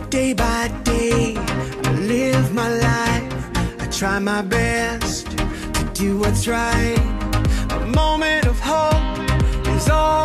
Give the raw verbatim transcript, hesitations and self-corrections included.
Day by day, I live my life. I try my best to do what's right. A moment of hope is all